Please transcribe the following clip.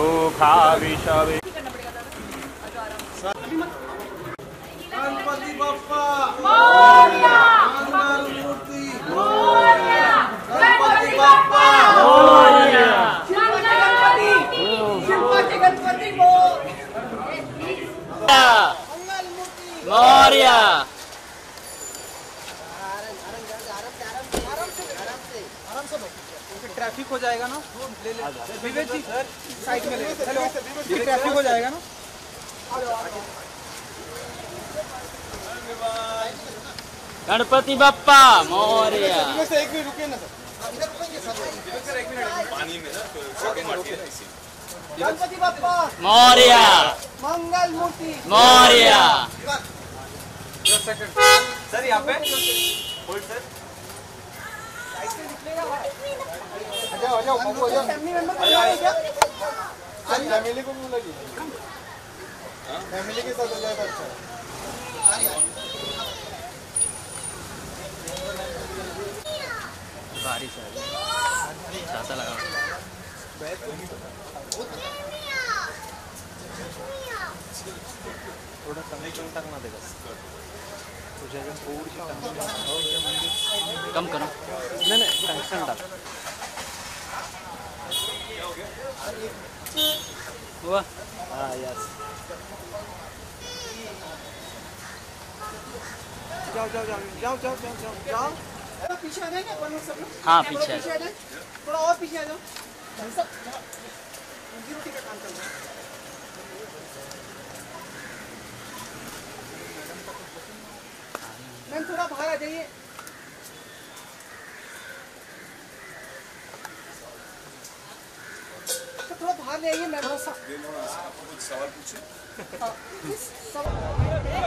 भूखा विषवे। गणपति बप्पा मोरया, मंगल मूर्ति मोरया, गणपति बप्पा मोरया, शिवपाचे गणपति मंगल मूर्ति मोरया। आराम से ट्रैफिक हो जाएगा ना। विवेक जी साइड में ले, ट्रैफिक हो जाएगा ना। गणपति बप्पा मोरया। एक मिनट रुकिए ना सर, एक मिनट पानी में ना गणपति बप्पा मोरया, मंगल मूर्ति मोरया। सर यहाँ पे होल्ड सर। आ जाओ फैमिली मेंबर को बुलाइए क्या? फैमिली को बुलाइए, फैमिली के साथ हो जाएगा। अच्छा बारिश है, छाता लगा। थोड़ा कमी कम तक ना देगा कम करो। नहीं टंक्शन डाल हुआ। हाँ यस। जाओ जाओ जाओ जाओ जाओ जाओ जाओ जाओ। पीछे आ जाएंगे अपन लोग सब लोग। हाँ पीछे आ जाए, थोड़ा और पीछे आ जाओ। सब रोटी का काम चल रहा है। मैम थोड़ा बाहर आ जाइए। तो थोड़ा बाहर ले आइए मैम। कुछ सवाल पूछे।